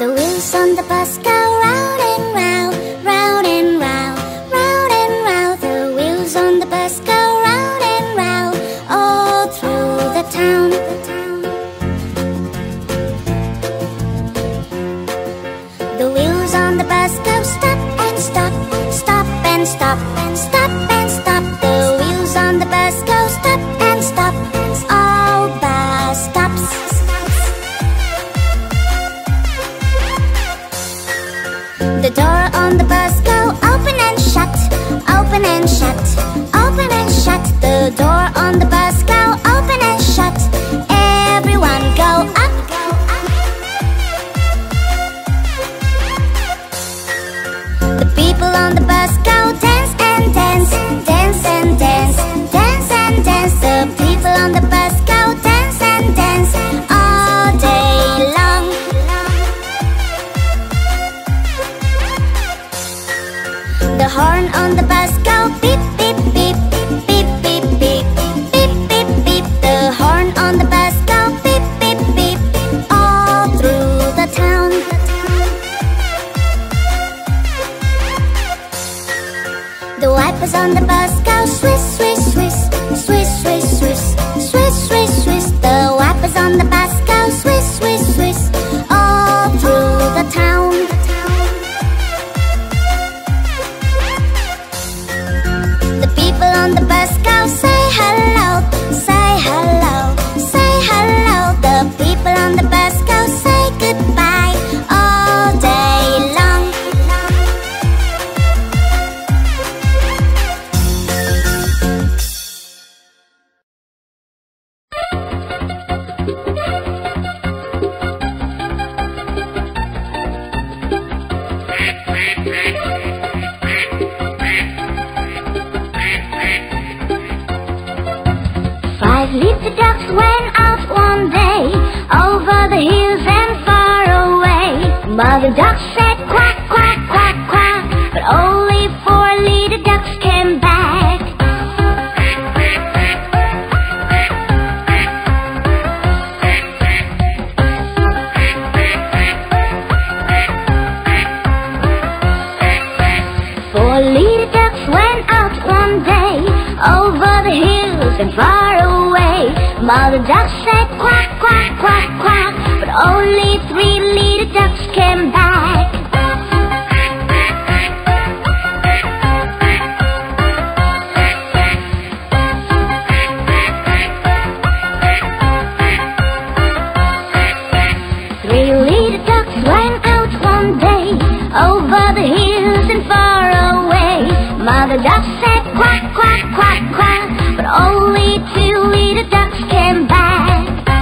The wheels on the bus go round and round, round and round, round and round. The wheels on the bus go round and round, all through the town. The wheels on the bus go stop and stop, stop and stop, stop and stop. The wheels on the bus go stop and stop, all bus stops. The door on the bus go open and shut, open and shut, open and shut. The door on the bus go open and shut. Everyone go up, go up. The people on the bus go dance and dance, dance and dance, dance and dance. The people on the bus go dance and dance all day long. The horn on the bus go beep, beep, beep, beep, beep, beep, beep, beep, beep. The horn on the bus go beep, beep, beep, all through the town. The wipers on the bus go swish, swish, swish, swish, swish, swish, swish, swish, swish. The wipers on the bus go swish, swish, swish, all through the town. The people on the bus go say hello, say hello, say hello. The people on the bus go say goodbye all day long. Five little ducks went out one day, over the hills and far away. Mother duck said quack, quack, quack, quack, but only 4 little ducks came back. 4 little ducks went out one day, over the hills and far away. Mother duck said quack, quack, quack, quack, but only 3 little ducks came back. 3 little ducks went out one day, over the hills and far away. Mother duck said quack, quack, quack, quack, but only 2 little ducks came back.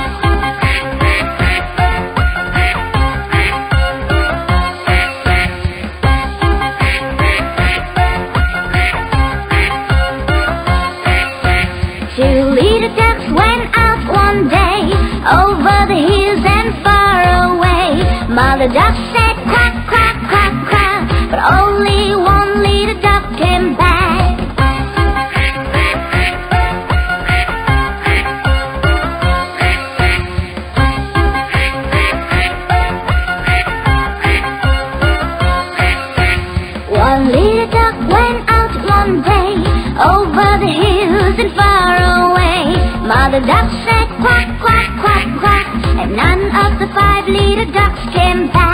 2 little ducks went out one day, over the hills and far away. Mother duck said quack, quack, quack, quack, but only 1 little duck came back. 1 little duck went out one day, over the hills and far away. Mother duck said quack, quack, quack, quack, and none of the 5 little ducks came back.